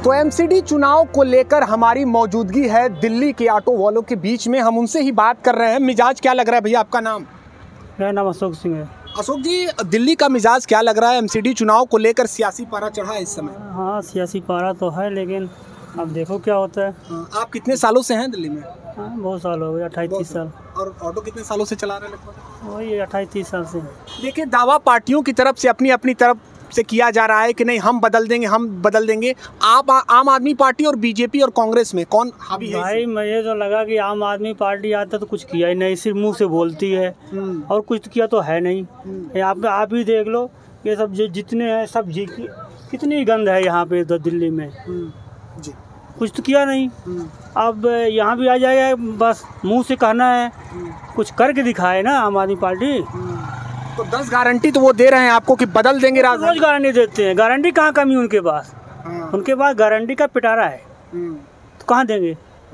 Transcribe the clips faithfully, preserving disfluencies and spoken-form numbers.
तो एमसीडी चुनाव को लेकर हमारी मौजूदगी है दिल्ली के ऑटो वालों के बीच में। हम उनसे ही बात कर रहे हैं। मिजाज क्या लग रहा है भैया? आपका नाम? मेरा नाम अशोक सिंह है। अशोक जी, दिल्ली का मिजाज क्या लग रहा है? एमसीडी चुनाव को लेकर सियासी पारा चढ़ा है इस समय। हाँ, सियासी पारा तो है, लेकिन अब देखो क्या होता है। आप कितने सालों से हैं दिल्ली में? हाँ, बहुत साल हो गए, अट्ठाईस तीस साल। और ऑटो कितने सालों से चला रहे हैं? लगभग वही अट्ठाईस तीस साल से। देखिए, दावा पार्टियों की तरफ से अपनी अपनी तरफ से किया जा रहा है कि नहीं हम बदल देंगे, हम बदल देंगे। आप आम आदमी पार्टी और बीजेपी और कांग्रेस में कौन हावी है? भाई मुझे तो लगा कि आम आदमी पार्टी आता तो कुछ किया ही नहीं, सिर्फ मुंह से बोलती है और कुछ किया तो है नहीं। आप आप ही देख लो, ये सब जितने हैं सब जी कितनी गंद है यहाँ पे तो दिल्ली में जी, कुछ तो किया नहीं। अब यहाँ भी आ जाएगा, बस मुंह से कहना है, कुछ करके दिखाए ना आम आदमी पार्टी। तो दस गारंटी तो वो दे रहे हैं आपको कि बदल देंगे। रोज गारंटी देते हैं, गारंटी कहाँ कमी उनके पास? हाँ। उनके पास गारंटी का पिटारा है तो कहाँ देंगे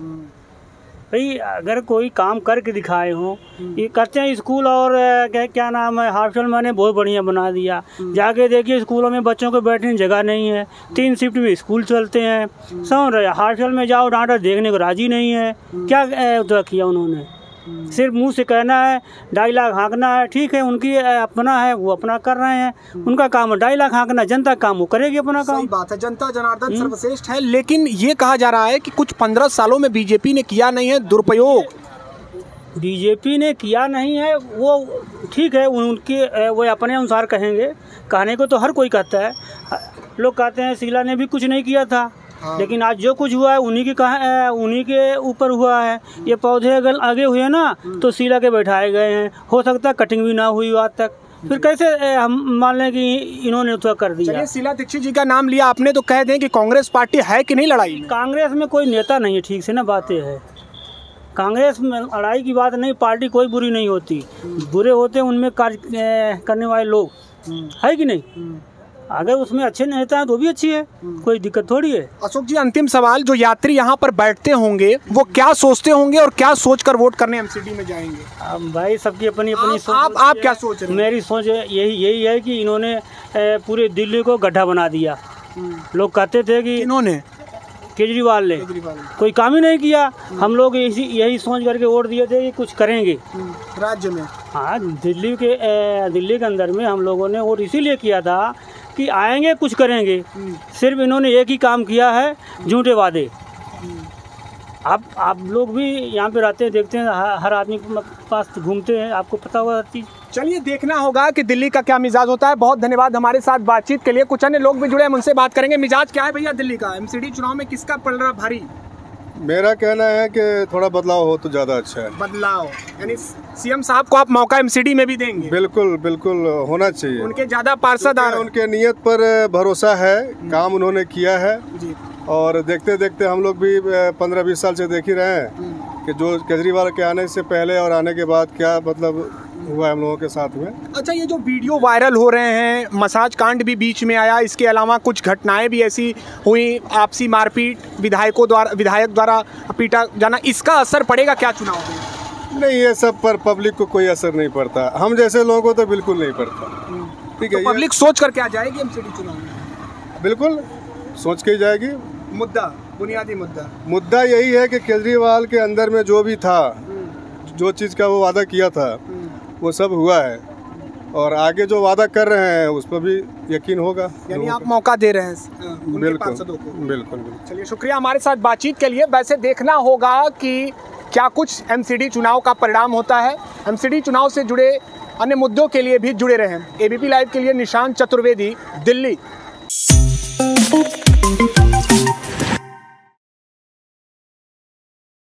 भाई? अगर कोई काम करके दिखाए हो, ये करते हैं। स्कूल और क्या क्या नाम है, हॉस्टल मैंने बहुत बढ़िया बना दिया। जाके देखिए स्कूलों में बच्चों को बैठने की जगह नहीं है, तीन शिफ्ट में स्कूल चलते हैं। समझ रहे? हॉस्टल में जाओ, डांटा देखने को राजी नहीं है। क्या तो किया उन्होंने? सिर्फ मुंह से कहना है, डायलॉग हाँकना है। ठीक है, उनकी अपना है, वो अपना कर रहे हैं, उनका काम है डायलॉग हाँकना। जनता काम वो करेगी अपना काम। सही बात है, जनता जनार्दन सर्वश्रेष्ठ है। लेकिन ये कहा जा रहा है कि कुछ पंद्रह सालों में बीजेपी ने किया नहीं है दुरुपयोग। बीजेपी ने किया नहीं है वो ठीक है, उनके वो अपने अनुसार कहेंगे। कहने को तो हर कोई कहता है। लोग कहते हैं शीला ने भी कुछ नहीं किया था। हाँ। लेकिन आज जो कुछ हुआ है उन्हीं के कहा उन्हीं के ऊपर हुआ है। ये पौधे अगर आगे हुए ना तो शीला के बैठाए गए हैं। हो सकता है कटिंग भी ना हुई आज तक, फिर कैसे हम मान लें कि इन्होंने तो कर दिया। शीला दीक्षित जी का नाम लिया आपने, तो कह दें कि कांग्रेस पार्टी है कि नहीं लड़ाई में? कांग्रेस में कोई नेता नहीं है, ठीक से ना बातें है। कांग्रेस में लड़ाई की बात नहीं, पार्टी कोई बुरी नहीं होती, बुरे होते उनमें कार्य करने वाले लोग, है कि नहीं? अगर उसमें अच्छे नेता हैं तो भी अच्छी है, कोई दिक्कत थोड़ी है। अशोक जी, अंतिम सवाल, जो यात्री यहाँ पर बैठते होंगे वो क्या सोचते होंगे और क्या सोचकर वोट करने एमसीडी में जाएंगे? अब भाई सबकी अपनी अपनी सोच। आप आप क्या सोच रहे हैं? मेरी सोच यही यही है कि इन्होंने पूरे दिल्ली को गड्ढा बना दिया। लोग कहते थे कि इन्होंने केजरीवाल ने कोई काम ही नहीं किया। हम लोग यही यही सोच करके वोट दिए थे कि कुछ करेंगे राज्य में। हाँ, दिल्ली के दिल्ली के अंदर में हम लोगों ने वोट इसीलिए किया था कि आएंगे कुछ करेंगे। सिर्फ इन्होंने एक ही काम किया है, झूठे वादे। आप आप लोग भी यहाँ पे रहते हैं, देखते हैं, हर आदमी के पास घूमते हैं, आपको पता होगा हर चीज़। चलिए, देखना होगा कि दिल्ली का क्या मिजाज होता है। बहुत धन्यवाद हमारे साथ बातचीत के लिए। कुछ अन्य लोग भी जुड़े हैं, उनसे बात करेंगे। मिजाज क्या है भैया दिल्ली का? एमसीडी चुनाव में किसका पड़ रहा भारी? मेरा कहना है कि थोड़ा बदलाव हो तो ज़्यादा अच्छा है। बदलाव यानी सीएम साहब को आप मौका एमसीडी में भी देंगे? बिल्कुल बिल्कुल होना चाहिए। उनके ज़्यादा पार्षद आ रहे हैं, उनके नियत पर भरोसा है, काम उन्होंने किया है जी। और देखते देखते हम लोग भी पंद्रह बीस साल से देख ही रहे हैं कि जो केजरीवाल के आने से पहले और आने के बाद क्या मतलब हुआ हम लोगों के साथ में। अच्छा, ये जो वीडियो वायरल हो रहे हैं, मसाज कांड भी बीच में आया, इसके अलावा कुछ घटनाएं भी ऐसी हुई, आपसी मारपीट, विधायकों द्वारा विधायक द्वारा पीटा जाना, इसका असर पड़ेगा क्या चुनाव में? नहीं, ये सब पर पब्लिक को कोई असर नहीं पड़ता। हम जैसे लोगों को तो बिल्कुल नहीं पड़ता। ठीक है, तो पब्लिक सोच कर क्या जाएगी एमसीडी चुनाव में? बिल्कुल सोच के जाएगी। मुद्दा, बुनियादी मुद्दा मुद्दा यही है कि केजरीवाल के अंदर में जो भी था, जो चीज़ का वो वादा किया था वो सब हुआ है, और आगे जो वादा कर रहे हैं उस पर भी यकीन होगा। यानी आप मौका दे रहे हैं उनके पार्षदों को? बिल्कुल बिल्कुल। चलिए, शुक्रिया हमारे साथ बातचीत के लिए। वैसे देखना होगा कि क्या कुछ एमसीडी चुनाव का परिणाम होता है। एमसीडी चुनाव से जुड़े अन्य मुद्दों के लिए भी जुड़े रहें। एबीपी लाइव के लिए निशांत चतुर्वेदी, दिल्ली।